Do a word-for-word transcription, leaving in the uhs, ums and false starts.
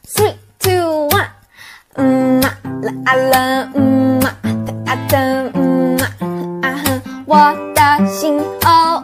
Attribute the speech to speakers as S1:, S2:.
S1: three two one， 嗯嘛啦啦，嗯嘛哒哒，嗯嘛啊哼，我的心哦。